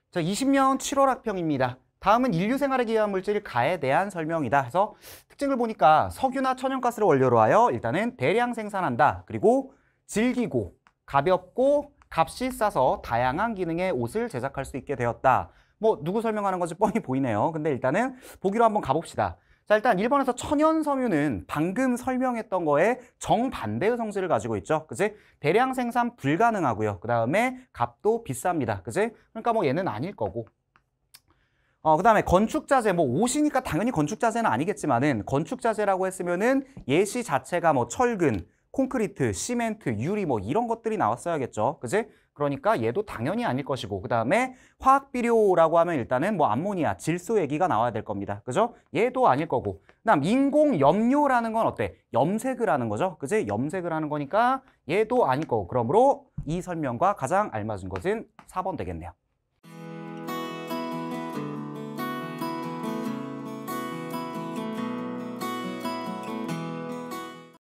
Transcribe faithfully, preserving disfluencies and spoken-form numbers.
자, 이십 년 칠월 학평입니다. 다음은 인류생활에 기여한 물질 가에 대한 설명이다. 해서 특징을 보니까 석유나 천연가스를 원료로 하여 일단은 대량 생산한다. 그리고 질기고 가볍고 값이 싸서 다양한 기능의 옷을 제작할 수 있게 되었다. 뭐 누구 설명하는 건지 뻔히 보이네요. 근데 일단은 보기로 한번 가봅시다. 자, 일단 일 번에서 천연섬유는 방금 설명했던 거에 정반대의 성질을 가지고 있죠. 그지? 대량 생산 불가능하고요. 그 다음에 값도 비쌉니다. 그지? 그러니까 뭐 얘는 아닐 거고. 어, 그 다음에 건축자재, 뭐 옷이니까 당연히 건축자재는 아니겠지만은 건축자재라고 했으면은 예시 자체가 뭐 철근, 콘크리트, 시멘트, 유리 뭐 이런 것들이 나왔어야겠죠. 그지? 그러니까 얘도 당연히 아닐 것이고, 그 다음에 화학비료라고 하면 일단은 뭐 암모니아, 질소 얘기가 나와야 될 겁니다. 그죠? 얘도 아닐 거고. 그 다음 인공 염료라는 건 어때? 염색을 하는 거죠. 그지? 염색을 하는 거니까 얘도 아닐 거고. 그러므로 이 설명과 가장 알맞은 것은 사 번 되겠네요.